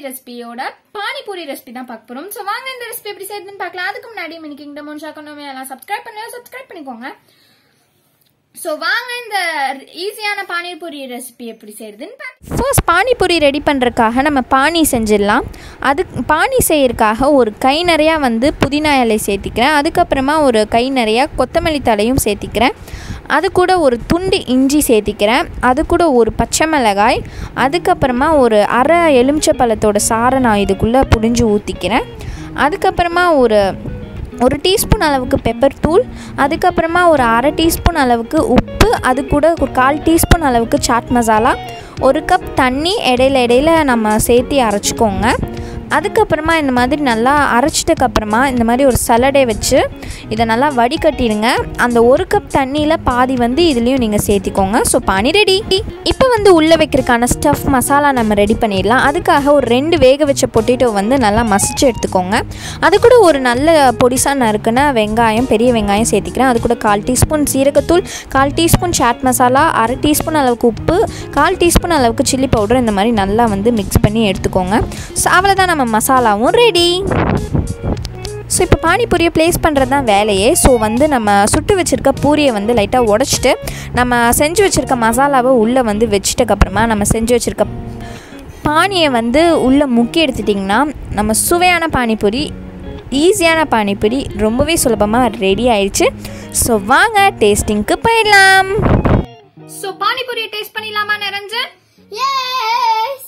ரெசிபியோட பானிபூரி ரெசிபி தான் பார்க்க போறோம். சோ வாங்க இந்த ரெசிபி எப்படி செய்யறதுன்னு பார்க்கலாம். அதுக்கு முன்னாடி மினி கிங்டம் ஒன் ஷாக்கணுமே எல்லாம் சப்ஸ்கிரைப் பண்ணிக்கோங்க. சோ வாங்க இந்த ஈஸியான பானிபூரி ரெசிபி எப்படி செய்யறதுன்னு ஃபர்ஸ்ட் பானிபூரி ரெடி பண்ணுறதுக்காக நம்ம பானி செஞ்சிடலாம். பானி செய்யறதுக்காக ஒரு கை நிறையா புதினா இலை சேர்த்திக்கிறேன். அதுக்கப்புறமா ஒரு கை நிறையா கொத்தமல்லி தலையும் சேர்த்திக்கிறேன். அது கூட ஒரு துண்டு இஞ்சி சேர்த்திக்கிறேன். அது கூட ஒரு பச்சை மிளகாய், அதுக்கப்புறமா ஒரு அரை எலுமிச்சை பழத்தோட சாறை நான் இதுக்குள்ளே புழிஞ்சு ஊற்றிக்கிறேன். அதுக்கப்புறமா ஒரு டீஸ்பூன் அளவுக்கு பெப்பர் தூள், அதுக்கப்புறமா ஒரு அரை டீஸ்பூன் அளவுக்கு உப்பு, அது கூட ஒரு 1/4 டீஸ்பூன் அளவுக்கு சாட் மசாலா, 1 கப் தண்ணி இடையில நம்ம சேர்த்து அரைச்சிக்கோங்க. அதுக்கப்புறமா இந்த மாதிரி நல்லா அரைச்சிட்டக்கப்புறமா இந்த மாதிரி ஒரு சலடை வச்சு இதை நல்லா வடிகட்டிடுங்க. அந்த 1 கப் தண்ணியில் பாதி இதுலேயும் நீங்கள் சேர்த்திக்கோங்க. ஸோ பானி ரெடி. இப்போ உள்ளே வைக்கிறதுக்கான ஸ்டஃப் மசாலா நம்ம ரெடி பண்ணிடலாம். அதுக்காக ஒரு 2 வேக வச்ச பொட்டேட்டோ நல்லா மசிச்சு எடுத்துக்கோங்க. அது கூட ஒரு நல்ல பொடிசாக நறுக்குன வெங்காயம், பெரிய வெங்காயம் சேர்த்திக்கிறேன். அது கூட 1/4 டீஸ்பூன் சீரகத்தூள், 1/4 டீஸ்பூன் சாட் மசாலா, அரை டீஸ்பூன் அளவுக்கு உப்பு, 1/4 டீஸ்பூன் அளவுக்கு சில்லி பவுடர், இந்த மாதிரி நல்லா மிக்ஸ் பண்ணி எடுத்துக்கோங்க. ஸோ அவ்வளோதான், நம்ம மசாலாவும் ரெடி. ஸோ இப்போ பானிபூரியை ப்ளேஸ் பண்ணுறது தான் வேலையே. ஸோ நம்ம சுட்டு வச்சுருக்க பூரியை லைட்டாக உடச்சிட்டு நம்ம செஞ்சு வச்சுருக்க மசாலாவை உள்ளே வச்சுட்டக்கப்புறமா நம்ம செஞ்சு வச்சுருக்க பானியை உள்ளே முக்கி எடுத்துட்டிங்கன்னா நம்ம சுவையான பானிபூரி, ஈஸியான பானிபூரி ரொம்பவே சுலபமாக ரெடி ஆயிடுச்சு. ஸோ வாங்க டேஸ்டிங்க்கு போயிடலாம். ஸோ பானிபூரியை டேஸ்ட் பண்ணிடலாமா நிரஞ்சன்? எஸ்.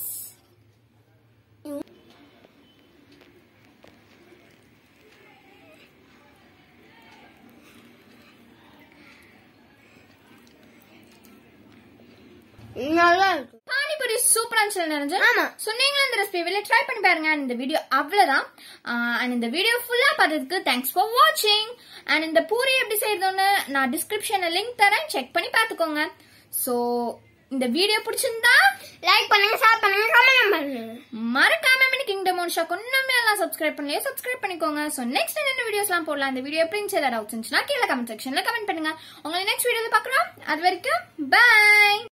நல்லா இருக்கு. பானிபூரி சூப்பரா இருந்துச்சு நிரஞ்சன். ஆமா. சோ நீங்களும் இந்த ரெசிபி வெளிய ட்ரை பண்ணி பாருங்க. இந்த வீடியோ அவ்வளவுதான். இந்த வீடியோ ஃபுல்லா பார்த்ததுக்கு தேங்க்ஸ் ஃபார் வாட்சிங். அண்ட் இந்த பூரி எப்படி செய்யறதுன்னு நான் டிஸ்கிரிப்ஷன்ல லிங்க் தரேன், செக் பண்ணி பாத்துக்கோங்க. சோ இந்த வீடியோ பிடிச்சிருந்தா லைக் பண்ணுங்க, ஷேர் பண்ணுங்க, கமெண்ட் பண்ணுங்க. மறக்காம மினி கிங்டம் ஒன் ஷாக் இன்னுமே எல்லாம் சப்ஸ்கிரைப் பண்ணிக்கோங்க. சோ நெக்ஸ்ட் என்ன வீடியோஸ்லாம் போடலாம். இந்த வீடியோ எப்படி இருந்துச்சு, ஏதாவது டவுட்ஸ் இருந்துச்சுன்னா கீழே கமெண்ட் செக்ஷன்ல கமெண்ட் பண்ணுங்க. உங்களை நெக்ஸ்ட் வீடியோல பார்க்குறோம். அது வரைக்கும் பை.